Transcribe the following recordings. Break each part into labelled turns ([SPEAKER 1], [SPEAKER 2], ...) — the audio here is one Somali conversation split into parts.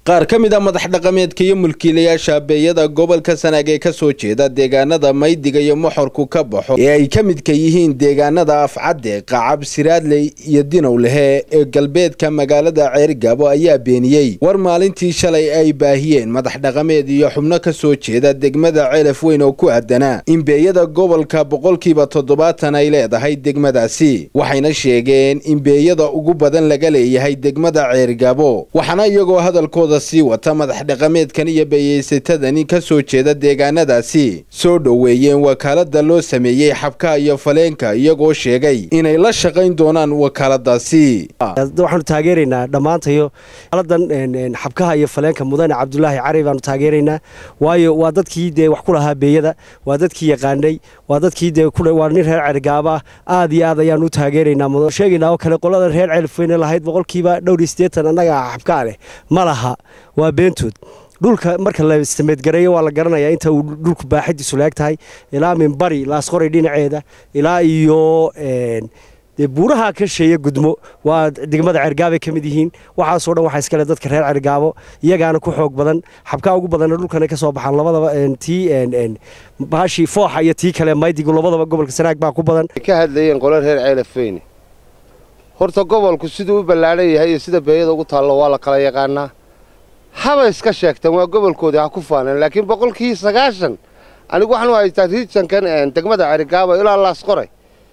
[SPEAKER 1] qaar ka mid ah madax dhaqameedka iyo mulkiilayaasha beeyada gobolka Sanaag ee ka soo jeeda deegaanada Maydiga iyo Moxorku ka baxo ee ay ka mid ka yihiin deegaanada Afcade, Qacab, Siraadley iyo Dinowlehe ee galbeedka magaalada Ceergaabo ayaa beeniyay war maalintii shalay ay baahiyeen madax dhaqameed iyo xubno ka soo jeeda degmada Ceelaf Weyn oo ku aadana in beeyada gobolka boqolkiiba 70 ay leedahay degmadaasi, waxayna sheegeen in beeyada ugu badan laga leeyahay degmada Ceergaabo, waxana iyagoo hadalkooda si wata madax dhaqameedkan iyo beeyeysatadani ka soo jeeda deegaanadaasi soo dhaweeyeen wakaalada loo sameeyay xabka iyo faleenka iyagoo sheegay inay la shaqayn doonaan wakaaladaasi.
[SPEAKER 2] waxaanu taageeraynaa dhamaantayo xaladan xabkaha iyo faleenka mudane Cabdullaahi Cari baanu taageeraynaa, waayo waa dadkii wax ku lahaa beeyada, waa dadkii yaqaanay, waa dadkii waa nin reer Ceergaabo aad iyo aad ayaanu taageeraynaa. mudan sheegaynaa oo kale qolada reer Ceelaf Weyn lahayd boqolkiiba 80 anaga xabka leh ma laha, waa beentood. dhulka marka la istimeed gareeyo waa la garanayaa inta uu dhulku baaxidiisu leegtahay ilaa min bari laas qoray dhinaceeda ilaa iyo buuraha ka sheeye gudmo waa degmada Ceergaabo ka mid yihiin. waxa soo dhan waxa iska leh dadka reer Ceergaabo, iyagaana ku xoog badan xabka ugu badan dhulkan ka soo baxan labadaba baashi fooxa iyo tii kale Maydiga labadaba gobolka Sanaag baa ku badan.
[SPEAKER 3] ka hadlayeen qolal reer Ceelaf Weyn horta gobolku sidoo u ballaaran yahay sida beeyada ugu taalo waa la kala yaqaanaa. haba iska sheegtaan waa gobolkooda ha ku faaneen, laakiin boqolkii 90 anigu waxaan u haystaa regionkan degmada Ceergaabo ilaa laas qoray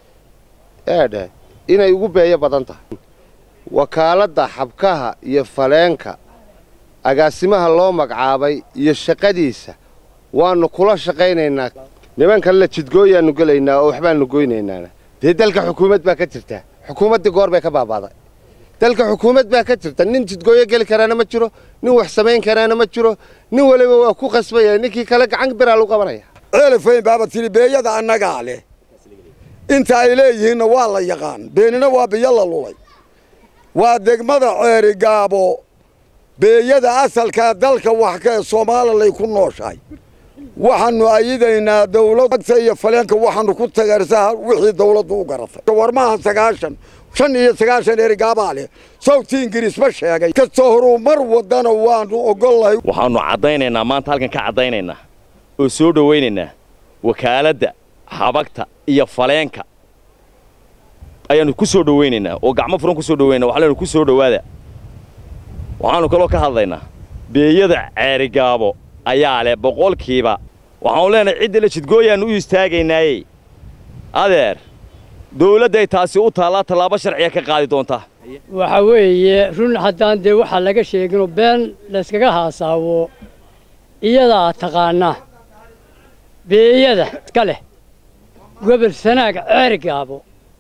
[SPEAKER 3] inay ugu beeyo badan tahay. wakaalada xabkaha iyo faleenka agaasimaha loo magacaabay iyo shaqadiisa waanu kula shaqaynaynaa. nimankan la jidgooyaanu galaynaa oo waxbaanu goynaynaa. dalka xukuumad baa ka jirta, xukuumadii goor bay ka baabaaday. dalka xukuumad baa ka jirta, nin jidgooyo gali karaana ma jiro, nin wax samayn karaana ma jiro, nin waliba waa ku qasbaya ninkii kale gacan bira lagu qabanaya.
[SPEAKER 4] Ceelaf Weyn baa tiri beeyada annaga leh inta ay leeyihiin waa la yaqaan, beenina waa biyo la lulay. waa degmada Ceergaabo beeyada asalka dalka wax ka Soomaaliland ku nooshahay. waxaanu ayidaynaa dawladda iyo faleenka waxaanu ku taageersaa wixii dawladdu u garatay. warmaha 95 Ceergaabo leh sawti Ingiriis ma sheegay kastoo horumar wadana waanu ogolahay.
[SPEAKER 5] waxaanu cadaynaynaa maanta halkan ka cadaynaynaa oo soo dhaweynaynaa wakaalada xabagta iyo faleenka ayaanu ku soo dhaweynaynaa oo gacmo furan ku soo dhaweynaa. waxaanu ku soo dhawaada waxaanu kala ka hadlaynaa beeyada Ceergaabo ayaa leh boqolkiiba. waxaanu leenahay cid la jidgooyaan u istaagaynaa adeer dawladda ay taasi u taala talaabo sharciya ka qaadi doonta.
[SPEAKER 6] waxa weeye run haddaan waxa laga sheegino been la iskaga haasaabo iyada taqaana beeyada kale gobol Sanaag Ceergaabo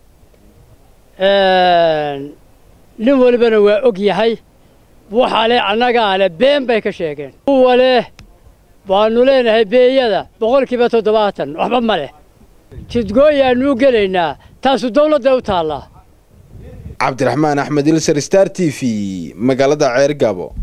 [SPEAKER 6] nin walbana waa og yahay waxa leh annaga leh been bay ka sheegeen. wale baanu leenahay beeyada boqolkiiba 70 waxba ma leh. jidgooyaanu galaynaa taasu dawladda u taala.
[SPEAKER 1] Cabdiraxmaan Axmed Ilsar, Star TV, magaalada Ceergaabo.